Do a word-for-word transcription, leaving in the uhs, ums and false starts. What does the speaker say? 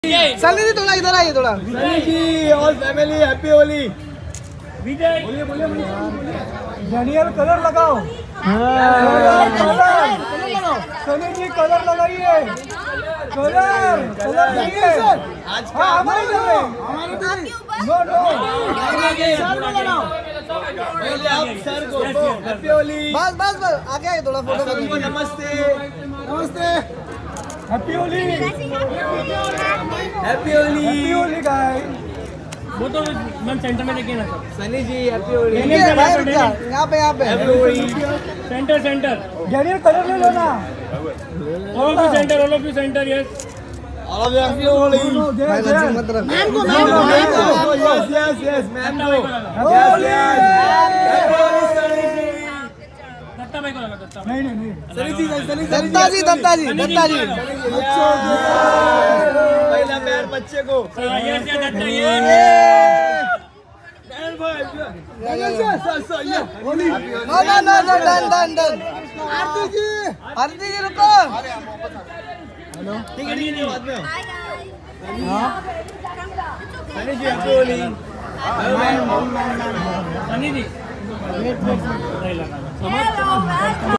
सनी जी थोड़ा इधर आइए थोड़ा। सनी जी और फैमिली हैप्पी होली। विजय बोलिए बोलिए बोलिए। डैनियल कलर लगाओ। सनी जी कलर लगाइए। कलर कलर लगाइए। आज हाँ हमारे हमारे नो नो पहले आप सर को हैप्पी होली। बस बस बस आगे आइए थोड़ा फोटो सर को नमस्ते नमस्ते। Happy Holi. Happy Holi. Happy Holi guys. वो तो मैम सेंटर में देखिए ना सर। सनी जी हैप्पी होली। यहाँ पे यहाँ पे happy Holi. Centre centre Daniel colour ले लो ना। All of you centre all of you centre yes और हैप्पी होली। मैम को मैम को यस यस यस मैम को yes yes happy Holi Sunny ji. Datta भाई को लगा दत्ता नहीं नहीं नहीं सनी जी सनी दत्ता जी दत्ता जी दत्ता जी पहला प्यार बच्चे को। यस यस दत्ता ये डन भाई yes yes Holi. No no no no done done done. Aarti ji Aarti ji रुको। हेलो ठीक है ठीक है बाद में। हाँ सनी जी हैप्पी होली। सनी जी नहीं लगा